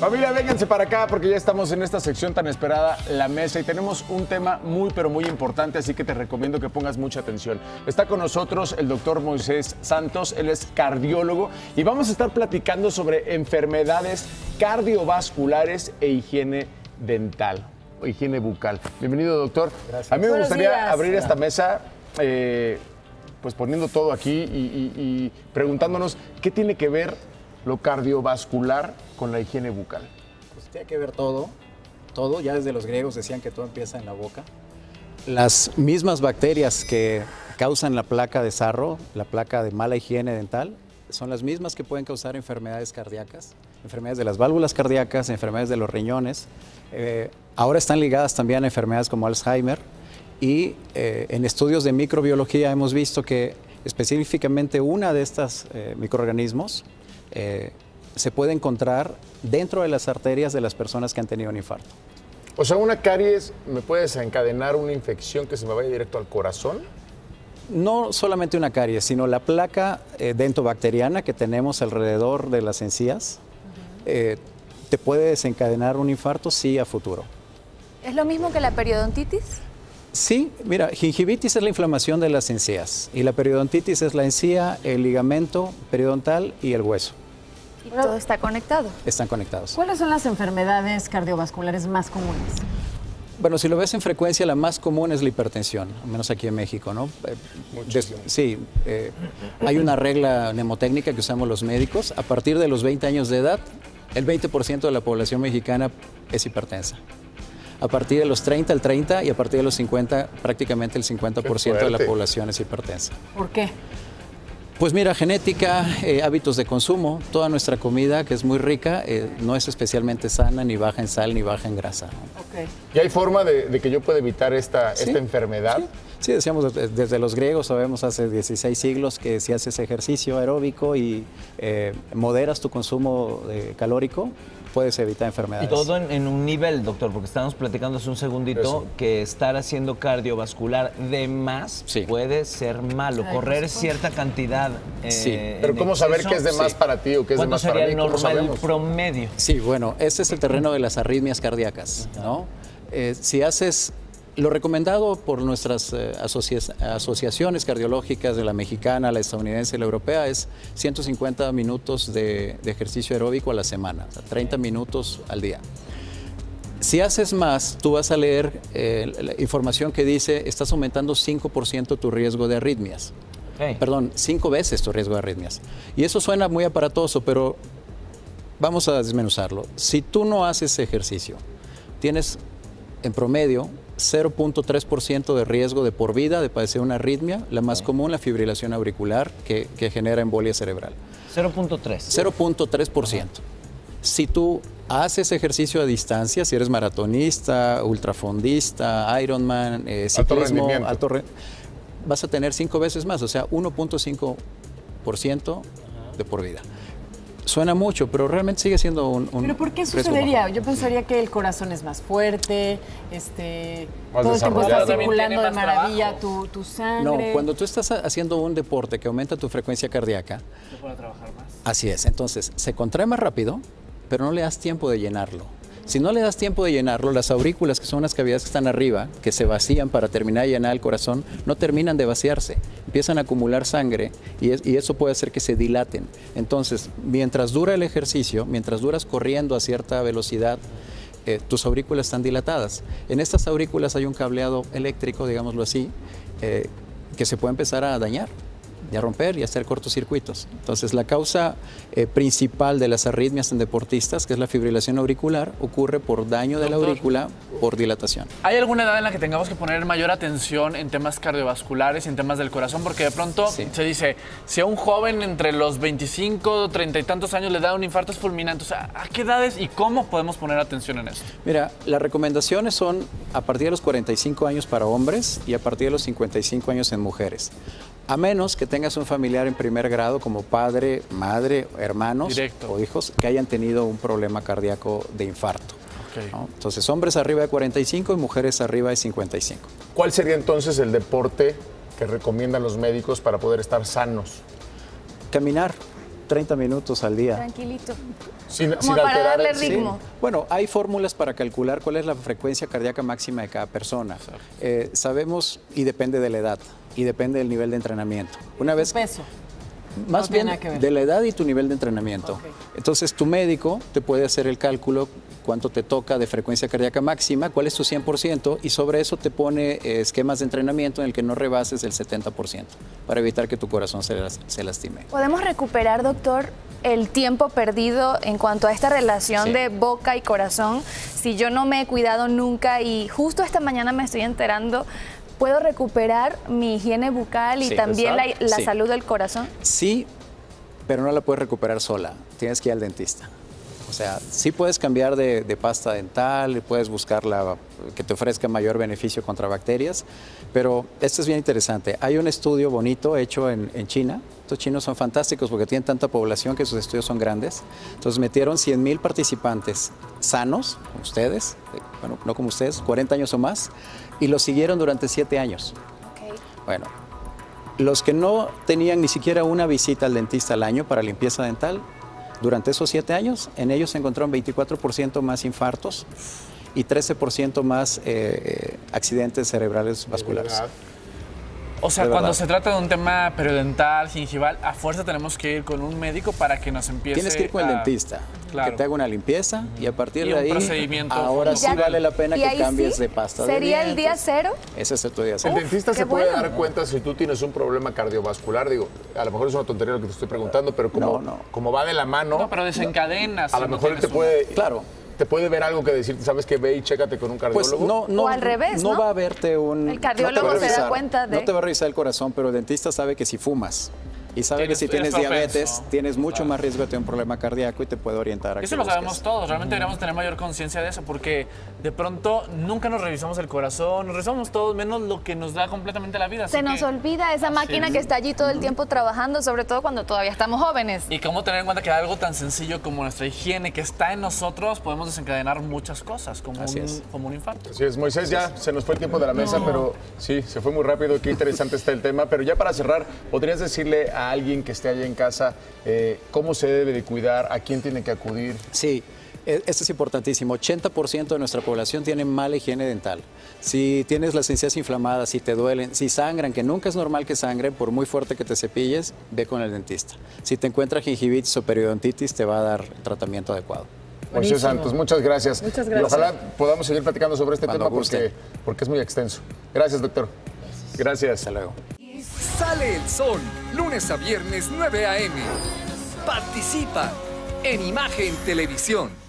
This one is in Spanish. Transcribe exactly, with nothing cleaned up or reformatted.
Familia, vénganse para acá porque ya estamos en esta sección tan esperada, La Mesa, y tenemos un tema muy, pero muy importante, así que te recomiendo que pongas mucha atención. Está con nosotros el doctor Moisés Santos, él es cardiólogo, y vamos a estar platicando sobre enfermedades cardiovasculares e higiene dental, o higiene bucal. Bienvenido, doctor. Gracias. A mí me Buenos gustaría días. abrir esta mesa, eh, pues poniendo todo aquí y, y, y preguntándonos qué tiene que ver lo cardiovascular con la higiene bucal. Pues tiene que ver todo, todo, ya desde los griegos decían que todo empieza en la boca. Las mismas bacterias que causan la placa de sarro, la placa de mala higiene dental, son las mismas que pueden causar enfermedades cardíacas, enfermedades de las válvulas cardíacas, enfermedades de los riñones. Eh, ahora están ligadas también a enfermedades como Alzheimer y eh, en estudios de microbiología hemos visto que específicamente una de estas eh, microorganismos eh, se puede encontrar dentro de las arterias de las personas que han tenido un infarto. O sea, una caries me puede desencadenar una infección que se me vaya directo al corazón. No solamente una caries, sino la placa eh, dentobacteriana que tenemos alrededor de las encías, eh, te puede desencadenar un infarto, sí, a futuro. ¿Es lo mismo que la periodontitis? Sí, mira, gingivitis es la inflamación de las encías y la periodontitis es la encía, el ligamento periodontal y el hueso. Y todo está conectado. Están conectados. ¿Cuáles son las enfermedades cardiovasculares más comunes? Bueno, si lo ves en frecuencia, la más común es la hipertensión, al menos aquí en México, ¿no? Muchísimo. Des, sí, eh, hay una regla mnemotécnica que usamos los médicos. A partir de los veinte años de edad, el veinte por ciento de la población mexicana es hipertensa. A partir de los treinta, el treinta, y a partir de los cincuenta, prácticamente el cincuenta por ciento de la población es hipertensa. ¿Por qué? Pues mira, genética, eh, hábitos de consumo, toda nuestra comida, que es muy rica, eh, no es especialmente sana, ni baja en sal, ni baja en grasa, ¿no? Okay. ¿Y hay forma de, de que yo pueda evitar esta, ¿Sí? esta enfermedad? Sí. Sí, decíamos desde, desde los griegos, sabemos hace dieciséis siglos que si haces ejercicio aeróbico y eh, moderas tu consumo eh, calórico, puedes evitar enfermedades. Y todo en, en un nivel, doctor, porque estábamos platicando hace un segundito Eso. que estar haciendo cardiovascular de más Sí. puede ser malo. Ay, Correr por supuesto. cierta cantidad. Eh, Sí. Pero en ¿cómo saber exceso? qué es de más Sí. para ti o qué es de ¿Cuánto más para sería mí? el ¿Cómo normal sabemos? promedio? Sí, bueno, este es el terreno de las arritmias cardíacas, ¿no? Eh, si haces lo recomendado por nuestras eh, asocia asociaciones cardiológicas de la mexicana, la estadounidense y la europea es ciento cincuenta minutos de, de ejercicio aeróbico a la semana, o sea, treinta minutos al día. Si haces más, tú vas a leer eh, la información que dice estás aumentando cinco por ciento tu riesgo de arritmias. Okay. Perdón, cinco veces tu riesgo de arritmias. Y eso suena muy aparatoso, pero vamos a desmenuzarlo. Si tú no haces ejercicio, tienes en promedio cero punto tres por ciento de riesgo de por vida de padecer una arritmia, la más común, la fibrilación auricular, que, que genera embolia cerebral. cero punto tres. cero punto tres por ciento. Si tú haces ejercicio a distancia, si eres maratonista, ultrafondista, Ironman, eh, Alto ciclismo, rendimiento. alto re- vas a tener cinco veces más, o sea, uno punto cinco por ciento de por vida. Suena mucho, pero realmente sigue siendo un, un ¿Pero por qué riesgo sucedería? Yo pensaría que el corazón es más fuerte, este, Más todo el tiempo está desarrollado. circulando de Tiene más maravilla trabajo. tu, tu bajo. sangre. No, cuando tú estás haciendo un deporte que aumenta tu frecuencia cardíaca, Se puede trabajar más. así es, entonces se contrae más rápido, pero no le das tiempo de llenarlo. Si no le das tiempo de llenarlo, las aurículas, que son unas cavidades que están arriba, que se vacían para terminar de llenar el corazón, no terminan de vaciarse. Empiezan a acumular sangre y, es, y eso puede hacer que se dilaten. Entonces, mientras dura el ejercicio, mientras duras corriendo a cierta velocidad, eh, tus aurículas están dilatadas. En estas aurículas hay un cableado eléctrico, digámoslo así, eh, que se puede empezar a dañar, y a romper y a hacer cortocircuitos. Entonces, la causa eh, principal de las arritmias en deportistas, que es la fibrilación auricular, ocurre por daño de la Doctor. aurícula por dilatación. ¿Hay alguna edad en la que tengamos que poner mayor atención en temas cardiovasculares y en temas del corazón? Porque de pronto Sí. se dice, si a un joven entre los veinticinco, treinta y tantos años le da un infarto es fulminante, o sea, ¿a qué edades y cómo podemos poner atención en esto? Mira, las recomendaciones son a partir de los cuarenta y cinco años para hombres y a partir de los cincuenta y cinco años en mujeres. A menos que tengas un familiar en primer grado como padre, madre, hermanos Directo. o hijos que hayan tenido un problema cardíaco de infarto. Ok. ¿no? Entonces, hombres arriba de cuarenta y cinco y mujeres arriba de cincuenta y cinco. ¿Cuál sería entonces el deporte que recomiendan los médicos para poder estar sanos? Caminar. treinta minutos al día. Tranquilito. Sin, Como sin para alterar darle el- ritmo. Sí. Bueno, hay fórmulas para calcular cuál es la frecuencia cardíaca máxima de cada persona. Eh, sabemos, y depende de la edad, y depende del nivel de entrenamiento. Una vez, Peso. más no tiene bien nada que ver. de la edad y tu nivel de entrenamiento. Ok. Entonces, tu médico te puede hacer el cálculo cuánto te toca de frecuencia cardíaca máxima, cuál es tu cien por ciento, y sobre eso te pone eh, esquemas de entrenamiento en el que no rebases el setenta por ciento, para evitar que tu corazón se, las- se lastime. ¿Podemos recuperar, doctor, el tiempo perdido en cuanto a esta relación Sí. de boca y corazón? Si yo no me he cuidado nunca y justo esta mañana me estoy enterando, ¿puedo recuperar mi higiene bucal y Sí, también la, exacto. la Sí. salud del corazón? Sí, pero no la puedes recuperar sola. Tienes que ir al dentista. O sea, sí puedes cambiar de, de pasta dental, puedes buscar la que te ofrezca mayor beneficio contra bacterias, pero esto es bien interesante. Hay un estudio bonito hecho en, en China. Estos chinos son fantásticos porque tienen tanta población que sus estudios son grandes. Entonces metieron cien mil participantes sanos, como ustedes, eh, bueno, no como ustedes, cuarenta años o más, y los siguieron durante siete años. Ok. Bueno, los que no tenían ni siquiera una visita al dentista al año para limpieza dental, durante esos siete años, en ellos se encontraron veinticuatro por ciento más infartos y trece por ciento más eh, accidentes cerebrales vasculares. O sea, De cuando verdad. se trata de un tema periodontal, gingival, a fuerza tenemos que ir con un médico para que nos empiece Tienes que ir con el a- dentista, Claro. que te haga una limpieza y a partir Y de un ahí, procedimiento ahora sí funcional. vale la pena ¿Y que ahí cambies sí? de pasta de ¿Sería el día dientes. cero? Ese es el tu día El cero. dentista qué se puede bueno. dar cuenta si tú tienes un problema cardiovascular. Digo, a lo mejor es una tontería lo que te estoy preguntando, pero como, No, no. como va de la mano, No, pero desencadenas. a lo mejor él te una. puede, Claro. te puede ver algo que decirte, ¿sabes qué? Ve y chécate con un Pues cardiólogo. no, no, O al revés, ¿no? va a verte un... El cardiólogo no te va a se da revisar, cuenta de- No te va a revisar el corazón, pero el dentista sabe que si fumas y sabe Tienes- que si tienes eres diabetes, propenso. tienes mucho Claro. más riesgo de tener un problema cardíaco y te puede orientar a que Eso lo busques. sabemos todos, realmente deberíamos tener mayor conciencia de eso, porque de pronto nunca nos revisamos el corazón, nos revisamos todo menos lo que nos da completamente la vida. así Se nos que- olvida esa máquina es. que está allí todo el tiempo trabajando, sobre todo cuando todavía estamos jóvenes. Y cómo tener en cuenta que algo tan sencillo como nuestra higiene que está en nosotros, podemos desencadenar muchas cosas, como, Así un, es. como un infarto. Así es, Moisés, ya se nos fue el tiempo de la mesa, pero sí, se fue muy rápido, qué interesante está el tema. Pero ya para cerrar, ¿podrías decirle a alguien que esté allá en casa eh, cómo se debe de cuidar, a quién tiene que acudir? Sí, e- esto es importantísimo. ochenta por ciento de nuestra población tiene mala higiene dental. Si tienes las encías inflamadas, si te duelen, si sangran, que nunca es normal que sangren, por muy fuerte que te cepilles, ve con el dentista. Si te encuentras gingivitis o periodontitis, te va a dar el tratamiento adecuado. Moisés Buenísimo. Santos, muchas gracias. Muchas Y gracias. ojalá podamos seguir platicando sobre este Cuando tema porque, gusten. porque es muy extenso. Gracias, doctor. Gracias. Hasta luego. Sale el sol, lunes a viernes nueve a eme. Participa en Imagen Televisión.